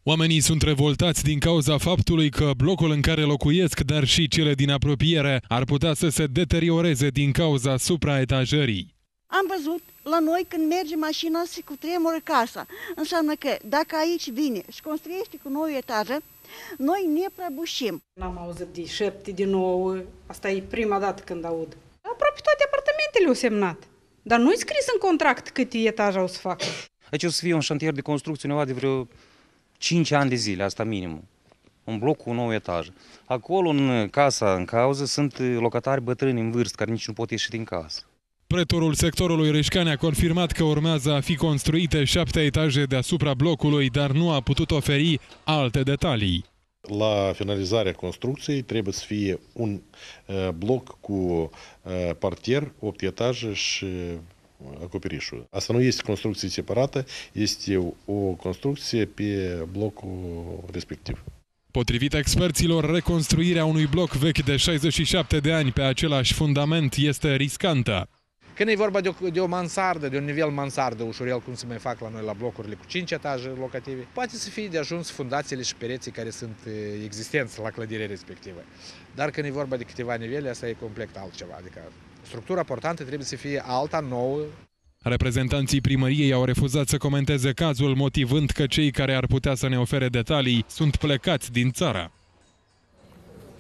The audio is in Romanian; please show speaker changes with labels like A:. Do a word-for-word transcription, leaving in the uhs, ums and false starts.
A: Oamenii sunt revoltați din cauza faptului că blocul în care locuiesc, dar și cele din apropiere, ar putea să se deterioreze din cauza supraetajării.
B: Am văzut la noi când merge mașina se cutremură casa. Înseamnă că dacă aici vine și construiește cu nouă etajă, noi ne prăbușim.
C: N-am auzit de șapte, de nouă, asta e prima dată când aud. Aproape toate apartamentele au semnat, dar nu-i scris în contract câte etaje o să facă.
D: Aici o să fie un șantier de construcție undeva de vreo cinci ani de zile, asta minim. Un bloc cu nouă etaj. Acolo, în casa în cauză, sunt locatari bătrâni în vârstă, care nici nu pot ieși din casă.
A: Pretorul sectorului Reșcani a confirmat că urmează a fi construite șapte etaje deasupra blocului, dar nu a putut oferi alte detalii.
E: La finalizarea construcției trebuie să fie un uh, bloc cu uh, parter, opt etaje și acoperișul. Asta nu este construcție separată, este o construcție pe blocul respectiv.
A: Potrivit experților, reconstruirea unui bloc vechi de șaizeci și șapte de ani pe același fundament este riscantă.
F: Când e vorba de o, de o mansardă, de un nivel mansardă ușurel, cum se mai fac la noi la blocurile cu cinci etaje locative, poate să fie de ajuns fundațiile și pereții care sunt existenți la clădirea respectivă. Dar când e vorba de câteva nivele, asta e complet altceva. Adică structura portantă trebuie să fie alta, nouă.
A: Reprezentanții primăriei au refuzat să comenteze cazul, motivând că cei care ar putea să ne ofere detalii sunt plecați din țară.